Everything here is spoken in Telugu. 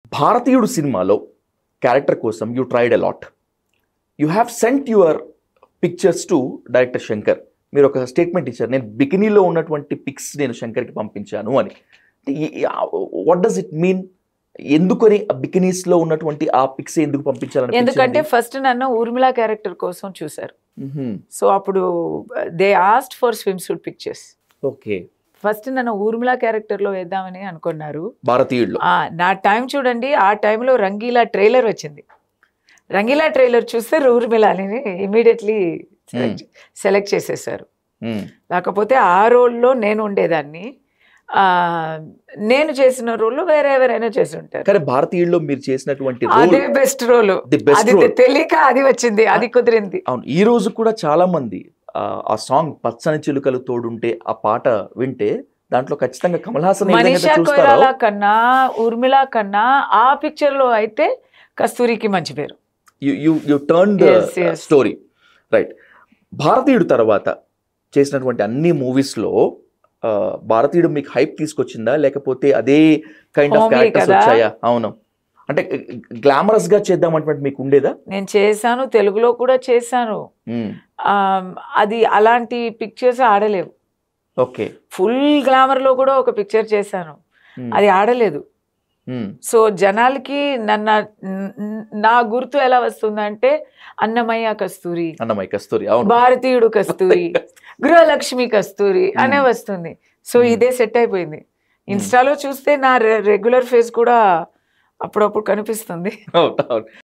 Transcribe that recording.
భారతీయుడు సినిమాలో క్యారెక్టర్ కోసం you tried a lot. You have sent your pictures to director Shankar. మీరు ఒక స్టేట్మెంట్ ఇచ్చారు, నేను బికినీలో ఉన్నటువంటి పిక్స్ నేను శంకర్కి పంపించాను అని. What does it mean? ఎందుకని బికినీస్లో ఉన్నటువంటి ఆ పిక్స్ ఎందుకు పంపించాలని? ఎందుకంటే ఫస్ట్ నన్ను ఊర్మిళ క్యారెక్టర్ కోసం చూసారు. సో అప్పుడు they asked for swimsuit pictures. Okay, first నన్ను ఊర్మిళ క్యారెక్టర్లో వేద్దామని అనుకున్నారు భారతీయుడు. నా టైం చూడండి, ఆ టైంలో రంగీలా ట్రైలర్ వచ్చింది. రంగీలా ట్రైలర్ చూస్తే ఊర్మిళని ఇమీడియట్లీ సెలెక్ట్ చేసేసారు. లేకపోతే ఆ రోల్లో నేను ఉండేదాన్ని, నేను చేసిన రోల్ వేరే ఎవరైనా చేసి ఉంటారు. కానీ భారతీయుల్లో మీరు చేసినటువంటి అదే బెస్ట్ రోల్, అది తెలియక అది వచ్చింది, అది కుదిరింది. అవును, ఈ రోజు కూడా చాలా మంది ఆ సాంగ్ పచ్చని చిలుకలు తోడుంటే ఆ పాట వింటే దాంట్లో ఖచ్చితంగా కమల్ హాసన్, మనీషా కొయిరాలా కన్నా ఊర్మిళ కన్నా ఆ పిక్చర్ లో అయితే కస్తూరికి మంచి పేరు. You turn the story right. Bharateeyudu తర్వాత చేసినటువంటి అన్ని మూవీస్ లో భారతీయుడు మీకు హైప్ తీసుకొచ్చిందా, లేకపోతే అదే కైండ్ ఆఫ్ క్యారెక్టర్స్ వచ్చాయా? అవును, అంటే గ్లామరస్ గా చేద్దామంటే మీకు ఉండేదా? నేను చేశాను, తెలుగులో కూడా చేశాను. అది అలాంటి పిక్చర్స్ ఆడలేవు. ఓకే, ఫుల్ గ్లామర్ లో కూడా ఒక పిక్చర్ చేశాను, అది ఆడలేదు. సో జనాలకి నా గుర్తు ఎలా వస్తుందంటే అన్నమయ్య కస్తూరి, భారతీయుడు కస్తూరి, గృహలక్ష్మి కస్తూరి అనే వస్తుంది. సో ఇదే సెట్ అయిపోయింది. ఇన్స్టాలో చూస్తే నా రెగ్యులర్ ఫేస్ కూడా అప్పుడప్పుడు కనిపిస్తుంది.